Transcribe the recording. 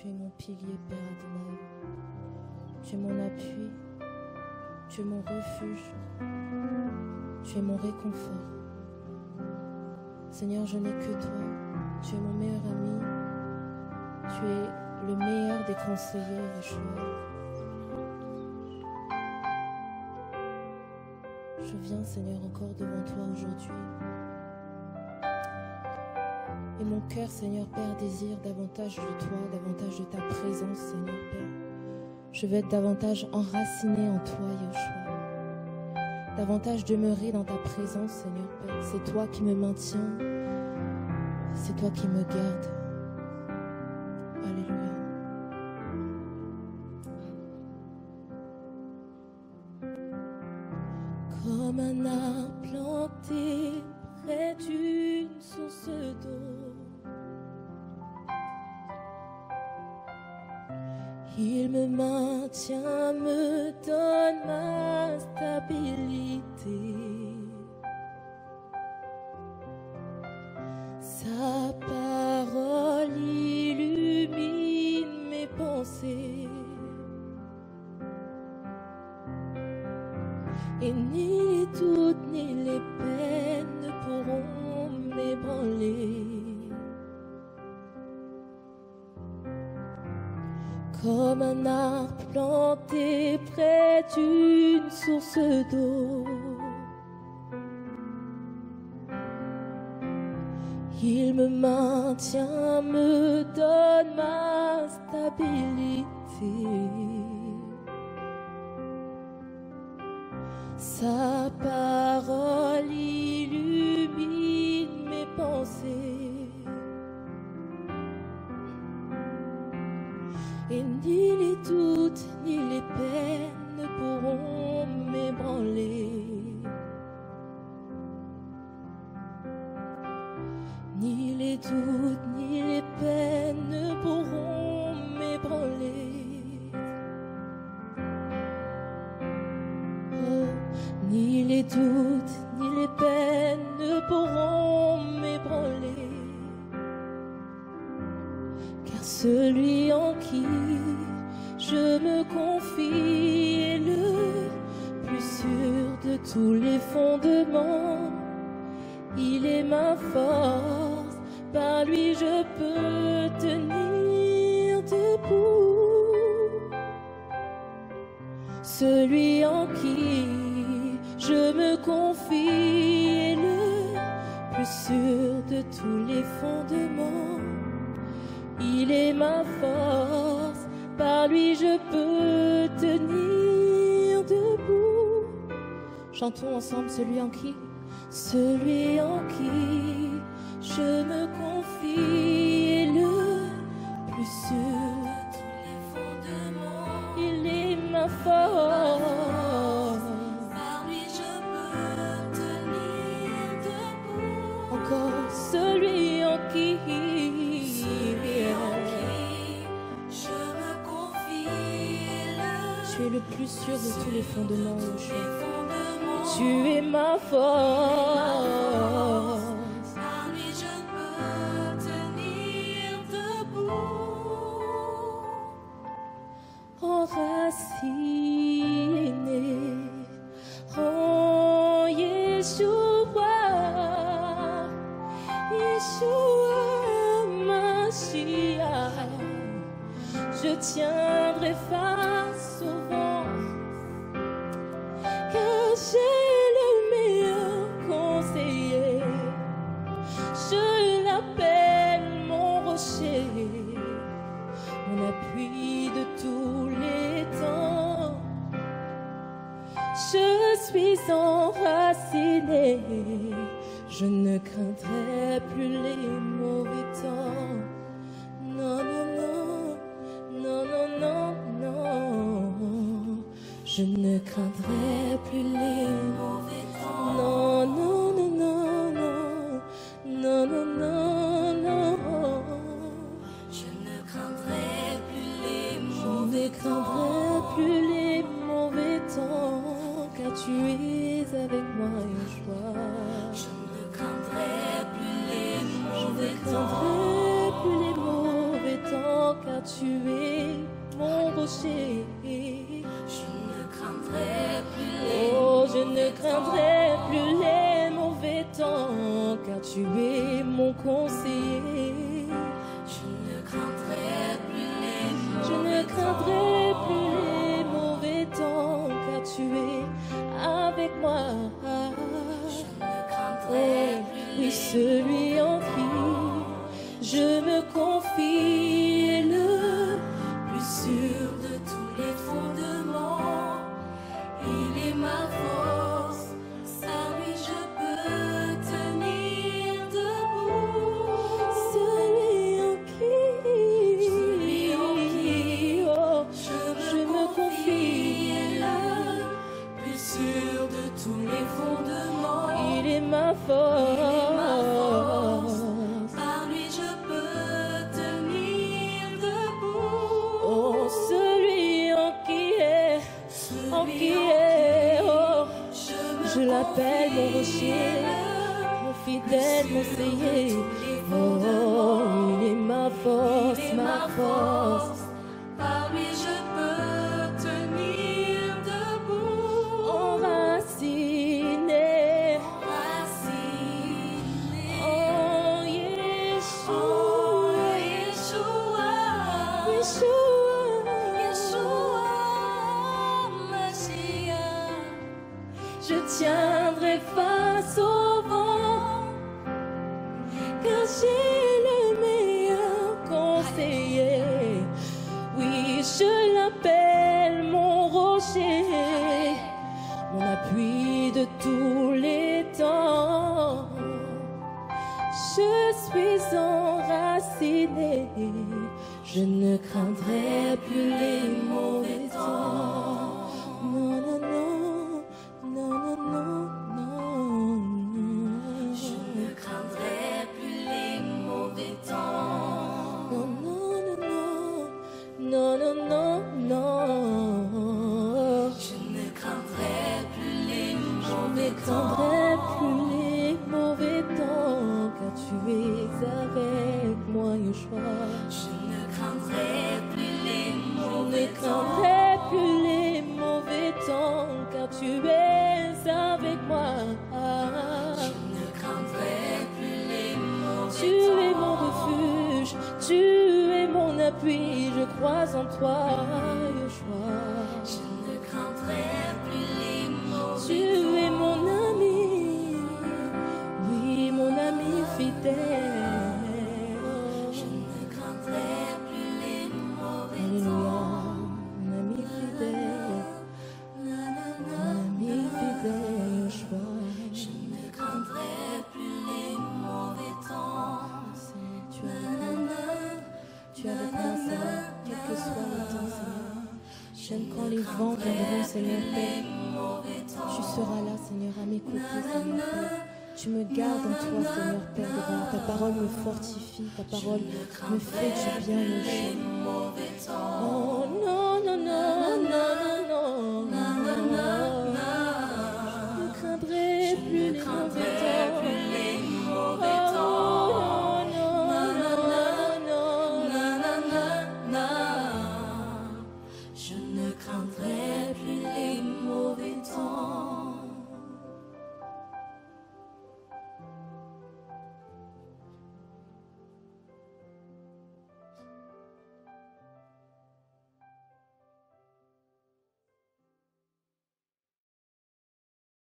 Tu es mon pilier, Père Adonai. Tu es mon appui. Tu es mon refuge. Tu es mon réconfort. Seigneur, je n'ai que toi. Tu es mon meilleur ami. Tu es le meilleur des conseillers, Yeshua. Je viens, Seigneur, encore devant toi aujourd'hui. Et mon cœur, Seigneur Père, désire davantage de toi, davantage de ta présence, Seigneur Père. Je veux être davantage enraciné en toi, Yeshua. Davantage demeurer dans ta présence, Seigneur Père. C'est toi qui me maintiens. C'est toi qui me gardes. Alléluia. Comme un arbre planté près d'une source d'eau, il me maintient, me donne ma stabilité. Sa parole illumine mes pensées. Et ni les doutes ni les peines ne pourront m'ébranler. Comme un arbre planté près d'une source d'eau, il me maintient, me donne ma stabilité. Sa parole illumine mes pensées. Et ni les doutes ni les peines ne pourront m'ébranler. Ni les doutes ni les peines ne pourront m'ébranler. Ni les doutes, ni les peines ne pourront m'ébranler. Car celui en qui je me confie est le plus sûr de tous les fondements. Il est ma force, par lui je peux tenir debout. Celui en qui je me confie est le plus sûr de tous les fondements. Il est ma force, par lui je peux tenir debout. Chantons ensemble celui en qui je me confie est le plus sûr de tous les fondements. Il est ma force. Celui en qui je me confie, tu es le plus sûr de tous les fondements, tu es ma force. Par lui je peux tenir debout, enraciné en Yeshua. Yeshua Mashiach, je tiendrai face au vent, car j'ai le meilleur conseiller. Je l'appelle mon rocher, mon appui de tous les temps. Je suis enraciné. Je ne craindrai plus les mauvais temps. Non, non, non, non, non, non, non. Je ne craindrai plus les mauvais temps. Non, non, non, non, non, non, non, non, non. Je ne craindrai plus les mauvais temps. Je ne craindrai plus les mauvais temps, car tu es avec moi, Yeshua. Je ne craindrai plus les mauvais temps. temps, car tu es mon rocher. Je ne craindrai plus les Oh, je ne mauvais craindrai temps. plus les mauvais temps, car tu es mon conseiller. Je ne craindrai plus les Je ne mauvais craindrai temps. plus les mauvais temps, car tu es avec moi. Je ne craindrai Oh, plus oui, les celui en qui je me confie est le plus sûr de tous les fondements. Il est ma force, à lui je peux tenir debout. celui en qui oh, Je me confie est le plus sûr de tous les fondements. il est ma force. Par lui je peux tenir debout. Oh, celui en qui est, oh, je l'appelle mon rocher, mon fidèle conseiller. Oh, il est ma force, ma force. Par lui je peux tenir debout. Enraciné, Enraciné. oh, Yeshua, Oh, Yeshua. Yeshua, Yeshua, Mashiach. je tiendrai face au vent, car j'ai le meilleur conseiller. Oui, je l'appelle mon rocher, mon appui de tous les temps. Je suis enraciné, je ne craindrai plus les mauvais temps. Non, non, non, non, non, non, non. Je ne craindrai plus les mauvais temps. Non, non, non, non, non, non, non. Je ne craindrai plus les Je ne mauvais craindrai temps. plus les mauvais temps, car tu es avec moi, Yeshua. Je ne craindrai plus les Je ne mauvais temps. craindrai plus les mauvais temps, car tu es avec moi. Je ne craindrai plus les mauvais Tu es mon refuge, tu es mon appui, je crois en toi, Yeshua. Je ne craindrai plus les mauvais Tu es mon ami, oui, mon ami fidèle. Je ne craindrai plus les mauvais Alléluia, temps. mon ami fidèle, mon ami fidèle, Yeshua. Je ne craindrai plus les mauvais temps. Tu es avec moi, Seigneur, quel que soit le temps, Seigneur. J'aime quand les vents viendront, Seigneur Père. Tu seras là, Seigneur, à mes côtés, Seigneur Père. Tu me gardes en toi, Seigneur Père, devant. Ta parole me fortifie, ta parole me fait du bien, Yeshua. Oh,